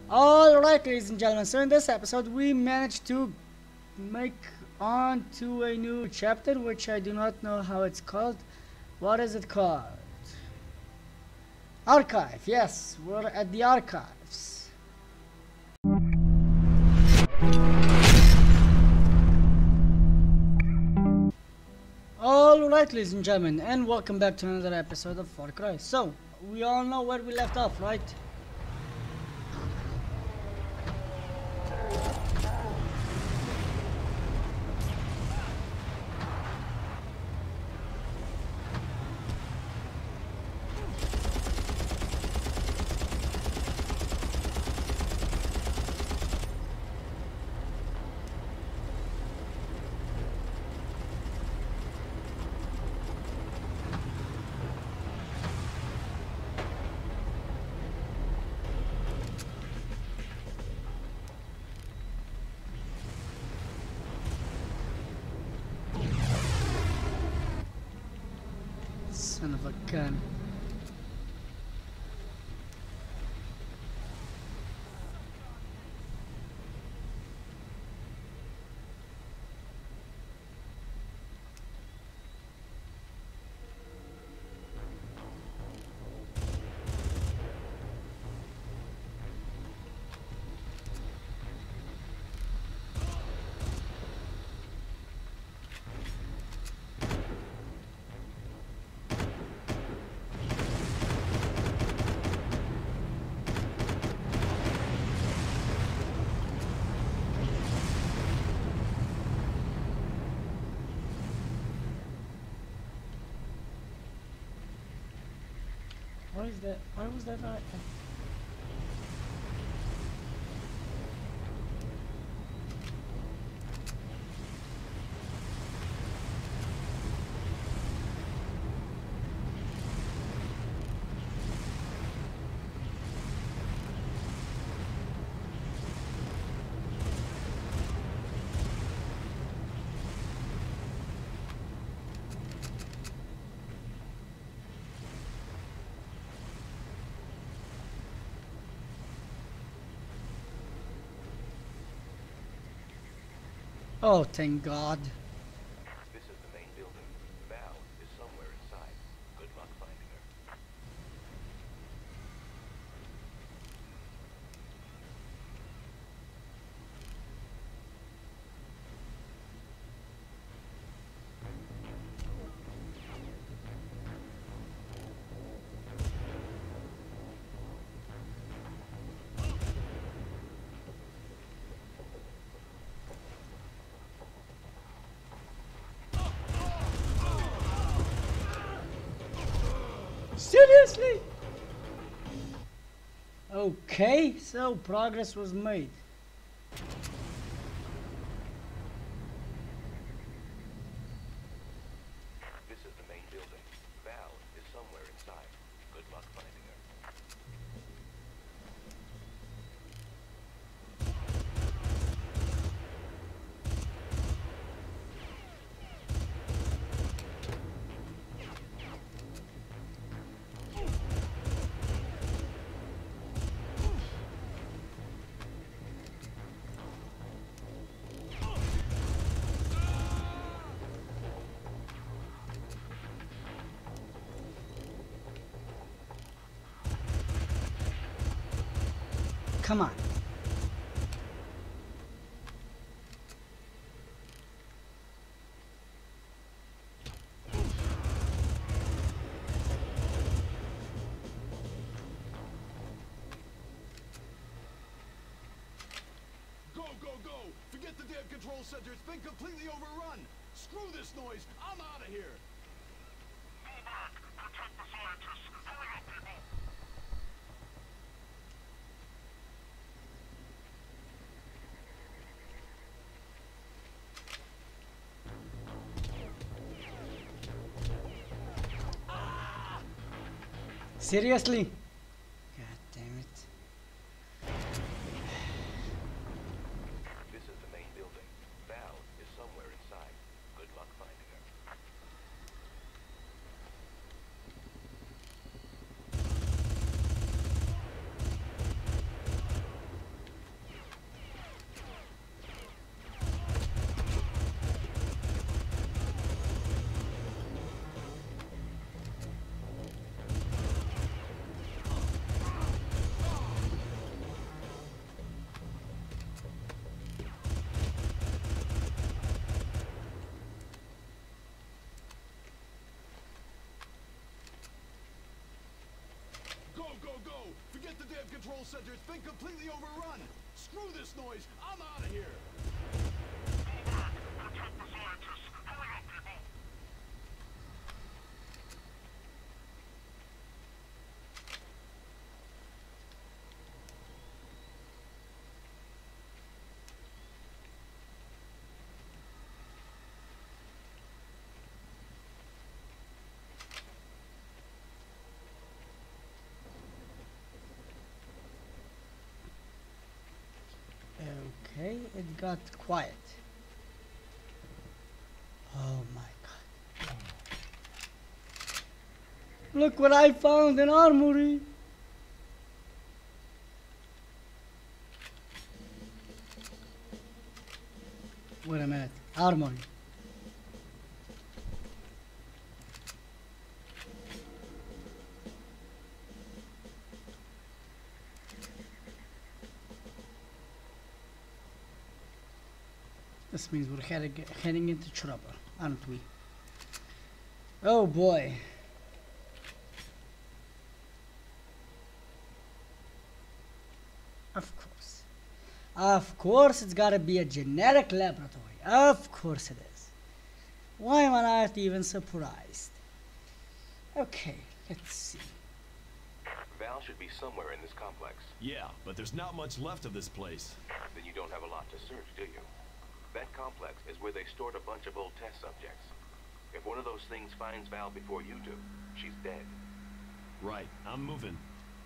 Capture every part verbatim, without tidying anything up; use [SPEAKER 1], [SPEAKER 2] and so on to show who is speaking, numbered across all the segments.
[SPEAKER 1] Alright, ladies and gentlemen, so in this episode we managed to make on to a new chapter, which I do not know how it's called. What is it called? Archive, yes, we're at the archives. Alright, ladies and gentlemen, and welcome back to another episode of Far Cry. So, we all know where we left off, right? Son of a gun. Why is that? Why was that not? Oh, thank God.
[SPEAKER 2] This is the main building. Val is somewhere inside. Good luck finding her.
[SPEAKER 1] Seriously? Okay, so progress was made.
[SPEAKER 2] This is the main building. Val is somewhere inside. Good luck finding her.
[SPEAKER 1] Come on.
[SPEAKER 3] Go, go, go! Forget the damn control center. It's been completely overrun. Screw this noise. I'm out of here. Protect the scientists. Hurry up, people.
[SPEAKER 1] Seriously? God damn it.
[SPEAKER 2] This is the main building. Val is somewhere inside. Good luck finding her.
[SPEAKER 3] Forget the damn control center. It's been completely overrun. Screw this noise. I'm out of here.
[SPEAKER 1] Okay, it got quiet. Oh my god. Look what I found, an armory. Wait a minute, armory. This means we're heading, heading into trouble, aren't we? Oh boy. Of course. Of course it's gotta be a genetic laboratory. Of course it is. Why am I not even surprised? Okay, let's see.
[SPEAKER 2] Val should be somewhere in this complex.
[SPEAKER 3] Yeah, but there's not much left of this place.
[SPEAKER 2] Then you don't have a lot to search, do you? That complex is where they stored a bunch of old test subjects. If one of those things finds Val before you do, she's dead.
[SPEAKER 3] Right, I'm moving.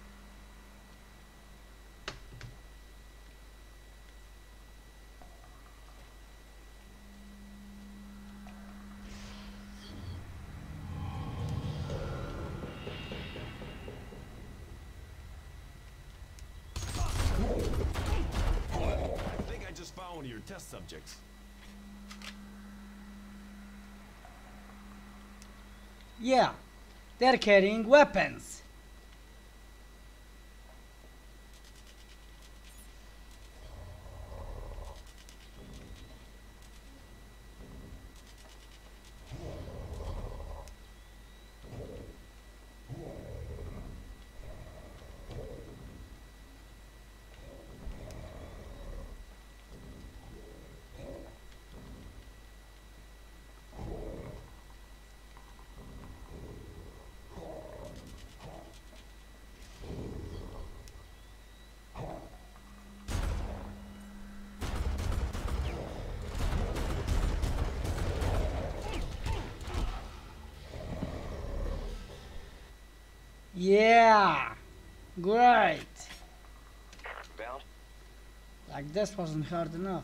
[SPEAKER 3] One of your test subjects.
[SPEAKER 1] Yeah, they're carrying weapons. Yeah, great.
[SPEAKER 2] Val?
[SPEAKER 1] Like this wasn't hard enough.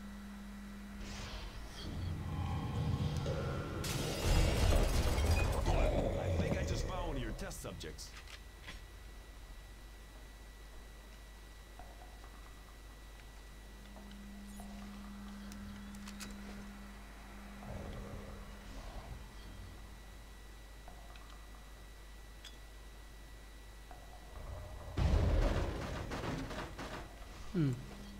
[SPEAKER 3] I think I just found one of your test subjects.
[SPEAKER 1] Hmm.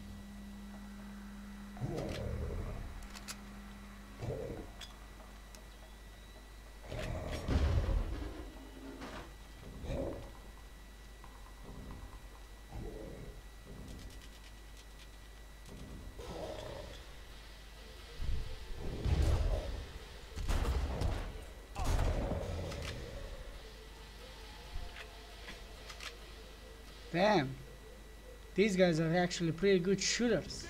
[SPEAKER 1] Damn. These guys are actually pretty good shooters.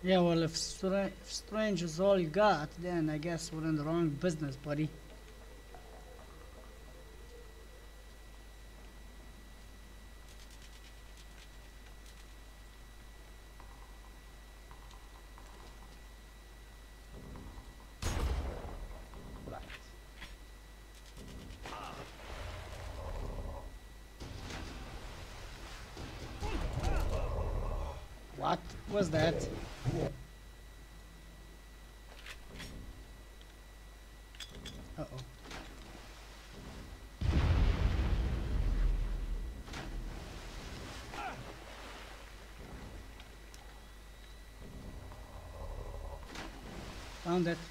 [SPEAKER 1] Yeah, well, if, stra if strange is all you got, then I guess we're in the wrong business, buddy. Right. What was that? Uh-oh. Found it.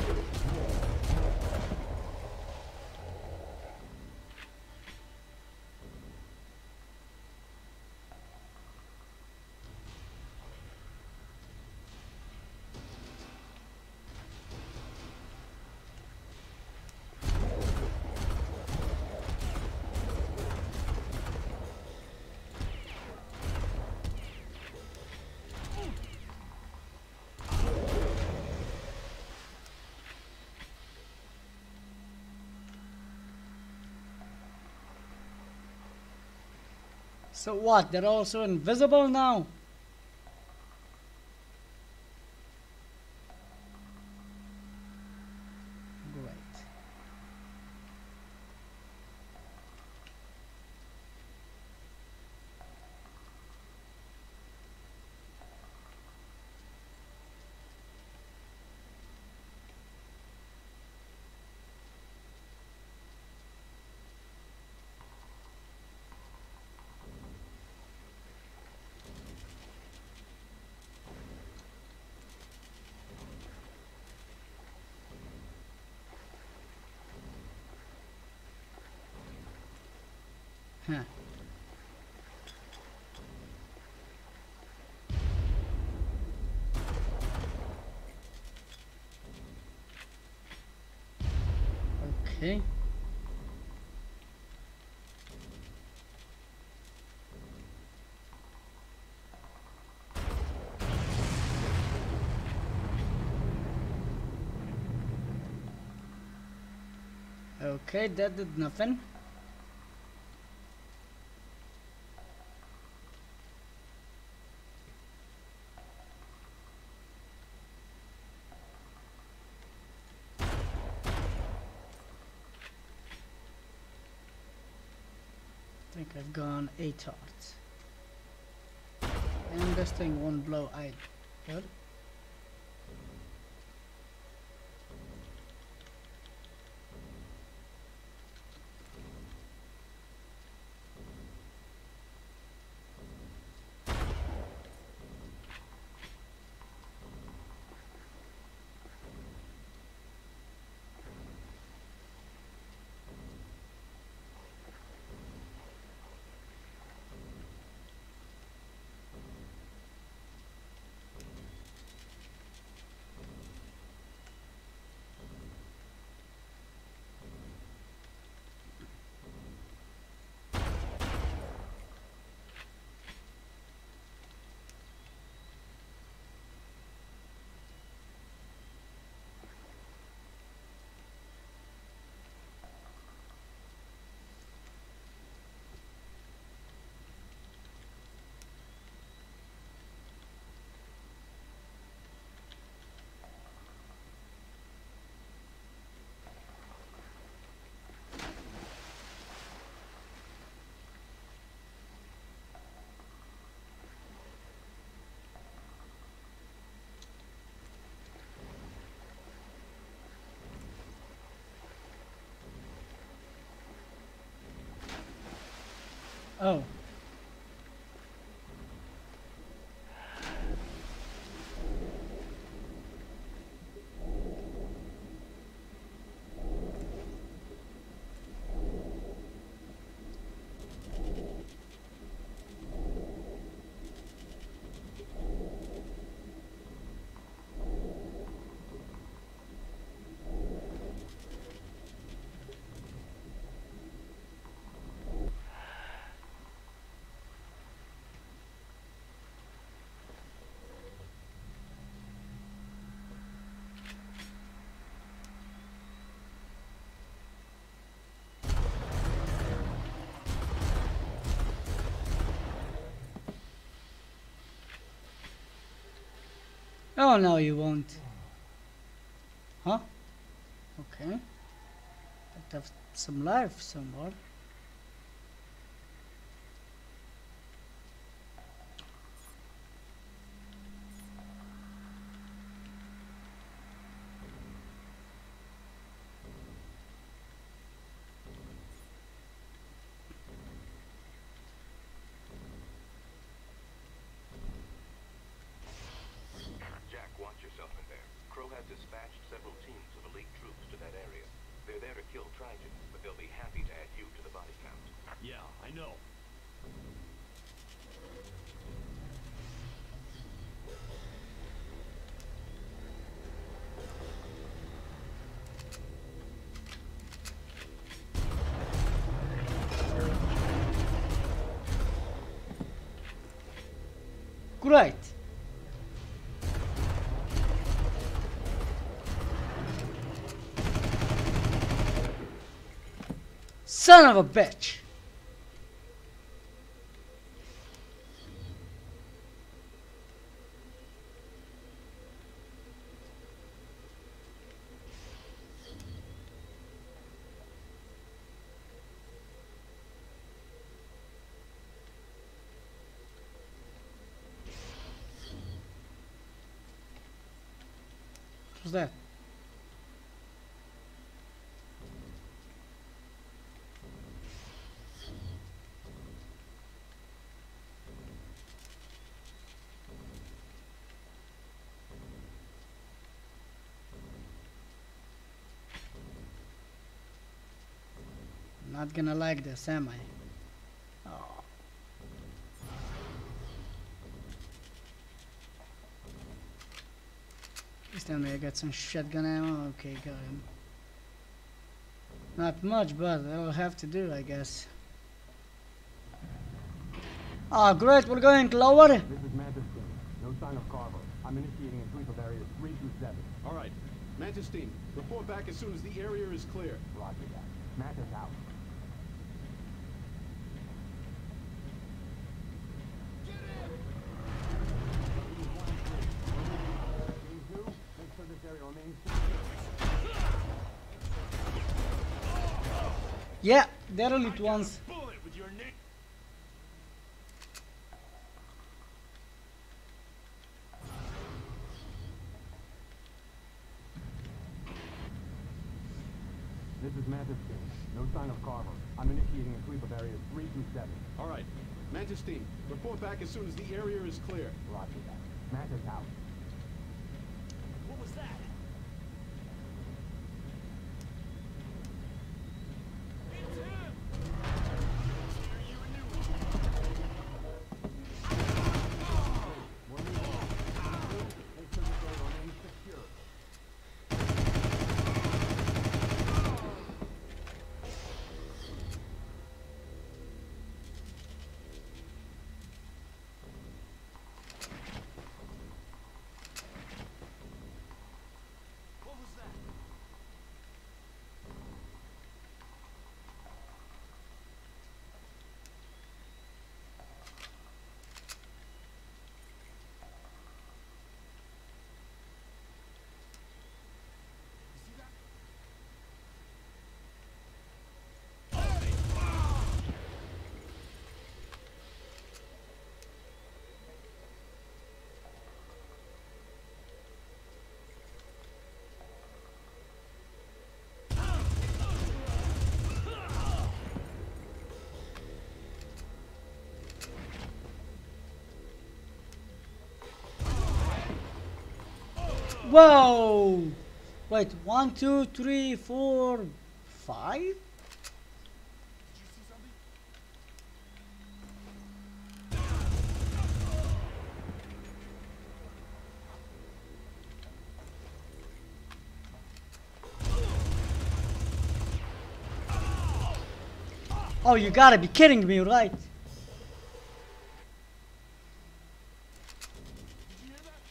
[SPEAKER 1] So what? They're also invisible now? Great. Huh. Okay. Okay, that did nothing. I think I've gone eight tarts. And this thing won't blow either. Good. Oh. Oh no, you won't. Huh? Okay. But have some life somewhere.
[SPEAKER 2] Jack, watch yourself in there. Crow has dispatched several teams of elite troops to that area. They're there to kill Triton, but they'll be happy to add you to the body count.
[SPEAKER 3] Yeah, I know.
[SPEAKER 1] Great. Son of a bitch. What's that? Not gonna like this, am I? Oh. Please tell me I got some shotgun ammo. Okay, got him. Not much, but I'll have to do, I guess. Ah, great, we're going lower.
[SPEAKER 4] This is Mantis team. No sign of Carver. I'm initiating a sweep of areas three through seven.
[SPEAKER 3] All right. Mantis team, report back as soon as the area is clear.
[SPEAKER 4] Roger that. Mantis out. Team two, make sure this area remains secure.
[SPEAKER 1] Yeah, they're only ones.
[SPEAKER 3] Bullet with your name.
[SPEAKER 4] This is Mantis team. No sign of Carver. I'm initiating a sweep of areas three through seven.
[SPEAKER 3] All right. Mantis team, report back as soon as the area is clear.
[SPEAKER 4] Roger that. Mantis out.
[SPEAKER 3] What was that?
[SPEAKER 4] We're moving on. Make sure this area remains secure.
[SPEAKER 3] What was that? You see that?
[SPEAKER 1] Whoa! Wait, one, two, three, four, five?
[SPEAKER 3] Did you see something?
[SPEAKER 1] Oh, you gotta be kidding me, right?
[SPEAKER 3] Did you hear that?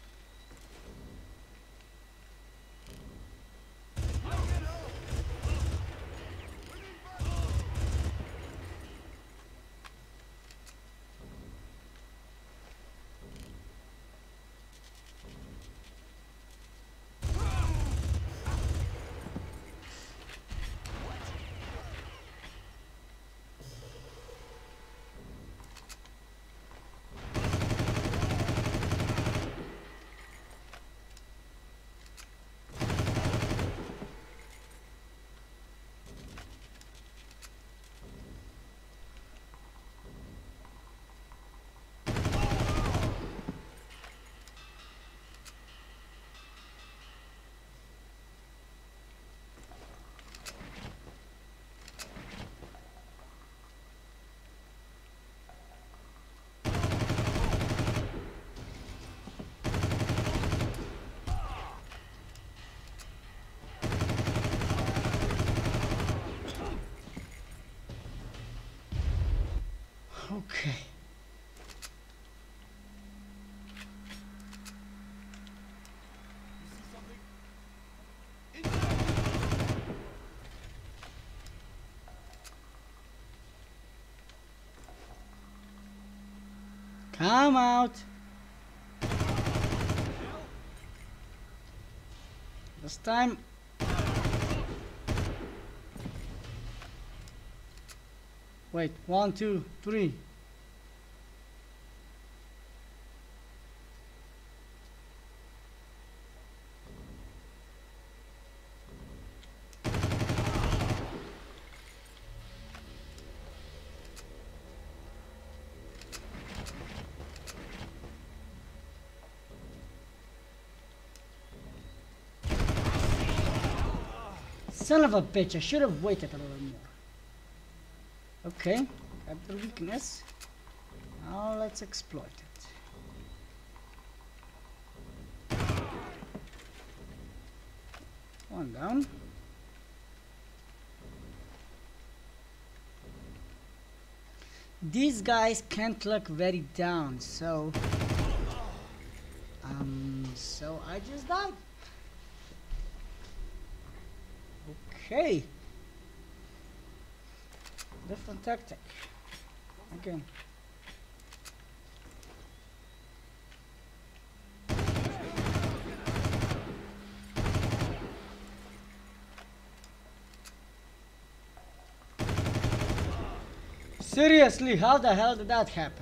[SPEAKER 1] Okay. Come out. This time. Wait, one, two, three. Son of a bitch, I should have waited a little more. Okay, got the weakness. Now let's exploit it. One down. These guys can't look very down, so um so I just died. Okay. Different tactic. Again. Seriously, how the hell did that happen?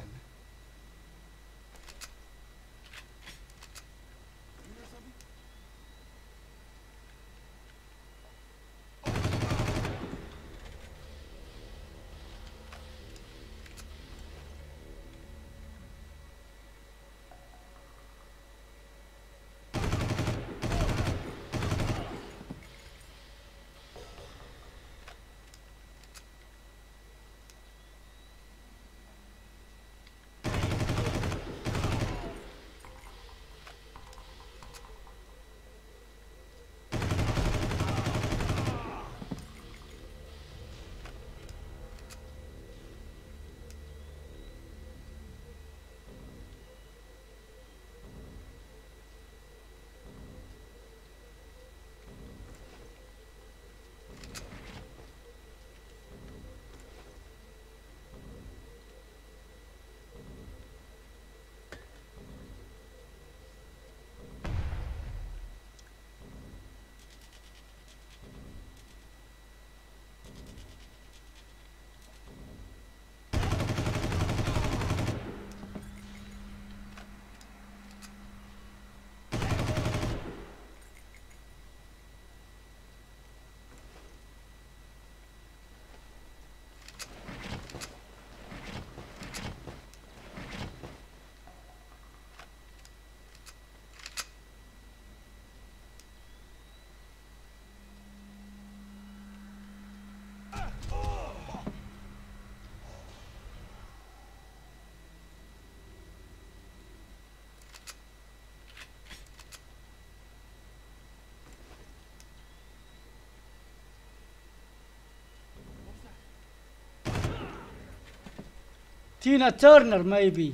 [SPEAKER 1] Tina Turner, maybe.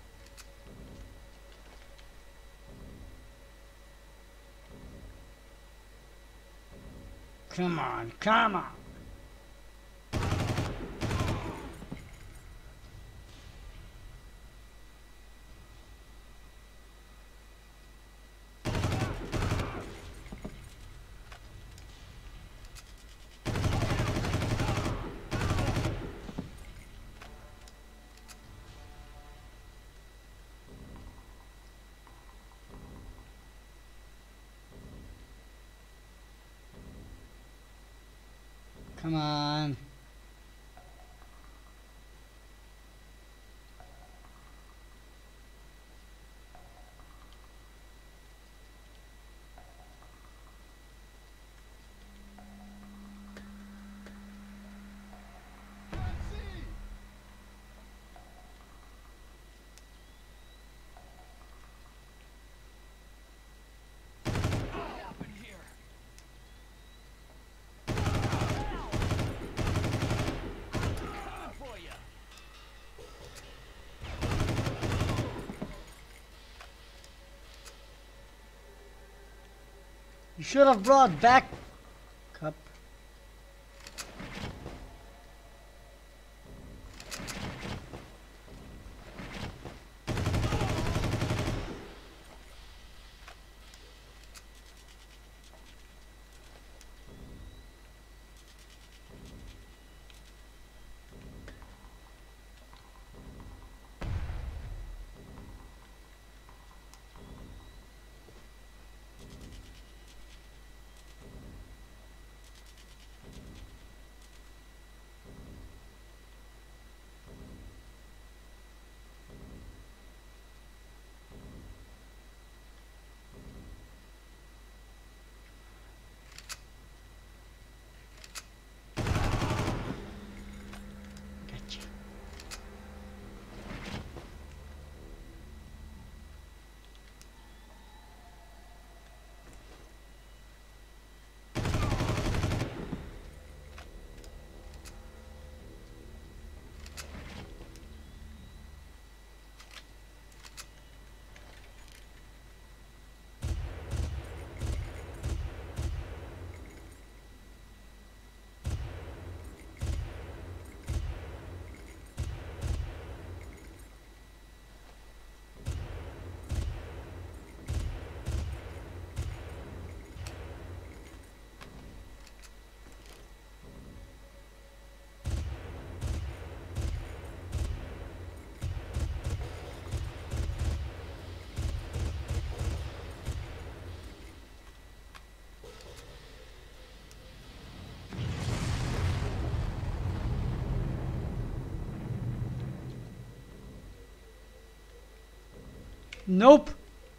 [SPEAKER 1] Come on, come on. Come on. You should have brought back cup. Nope.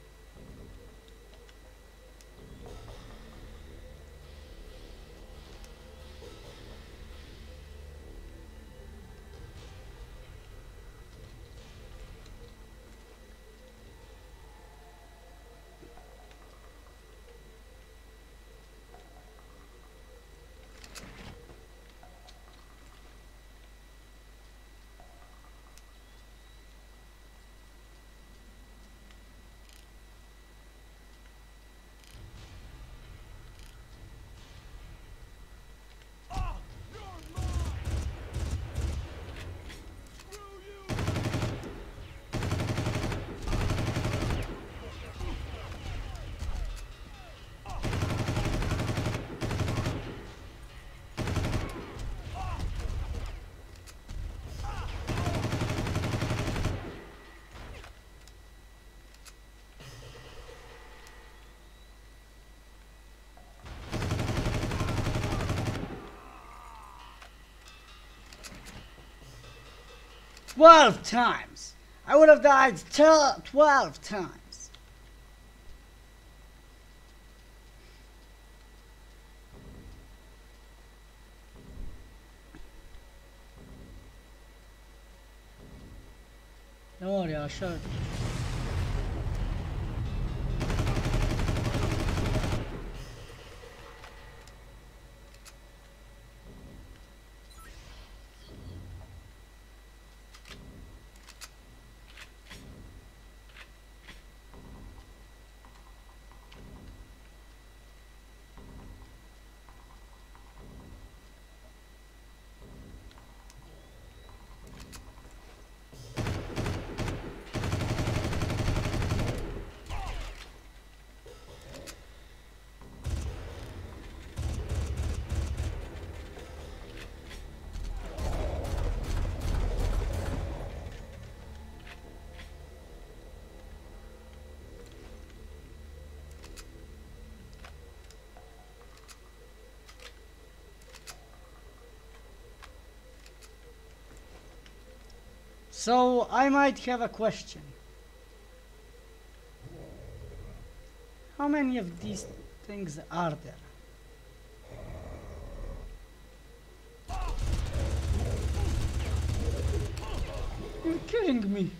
[SPEAKER 1] Twelve times. I would have died twelve times. Don't worry, I'll show it. So I might have a question. How many of these things are there? You're kidding me.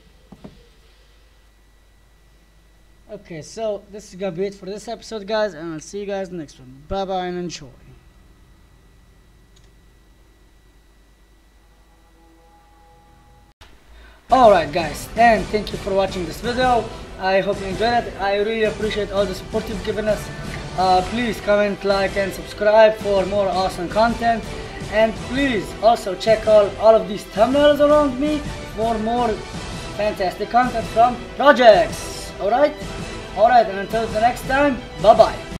[SPEAKER 1] Okay, so this is gonna be it for this episode, guys, and I'll see you guys next one. Bye bye and enjoy. Alright guys, and thank you for watching this video. I hope you enjoyed it. I really appreciate all the support you've given us. Uh, please comment, like and subscribe for more awesome content, and please also check out all of these thumbnails around me for more fantastic content from projects. Alright? Alright, and until the next time, bye bye.